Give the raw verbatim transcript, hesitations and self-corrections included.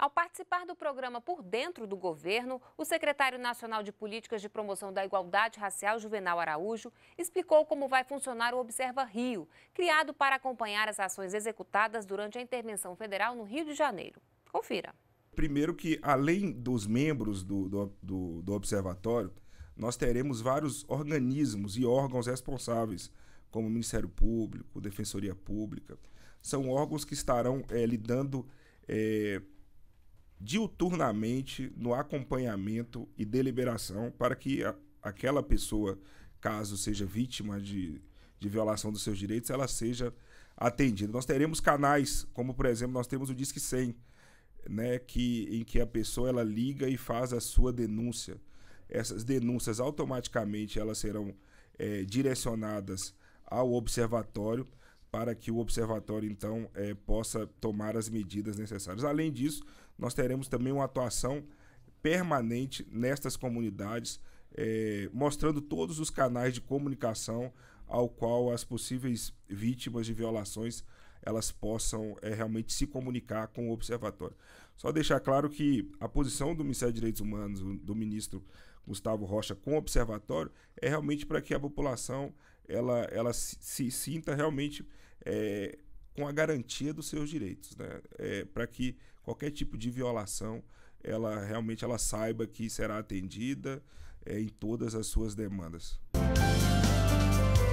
Ao participar do programa Por Dentro do Governo, o secretário nacional de Políticas de Promoção da Igualdade Racial, Juvenal Araújo, explicou como vai funcionar o Observa Rio, criado para acompanhar as ações executadas durante a intervenção federal no Rio de Janeiro. Confira. Primeiro que, além dos membros do, do, do, do observatório, nós teremos vários organismos e órgãos responsáveis, como o Ministério Público, Defensoria Pública. São órgãos que estarão é, lidando é, diuturnamente no acompanhamento e deliberação para que a, aquela pessoa, caso seja vítima de, de violação dos seus direitos, ela seja atendida. Nós teremos canais, como por exemplo, nós temos o Disque cem, né, que, em que a pessoa ela liga e faz a sua denúncia. Essas denúncias automaticamente elas serão é, direcionadas ao observatório para que o observatório então é, possa tomar as medidas necessárias. Além disso, nós teremos também uma atuação permanente nestas comunidades, é, mostrando todos os canais de comunicação ao qual as possíveis vítimas de violações elas possam é, realmente se comunicar com o observatório. Só deixar claro que a posição do Ministério dos Direitos Humanos, do ministro Gustavo Rocha, com o observatório, é realmente para que a população ela, ela se, se sinta realmente é, com a garantia dos seus direitos, né? É, para que qualquer tipo de violação, ela realmente ela saiba que será atendida é, em todas as suas demandas.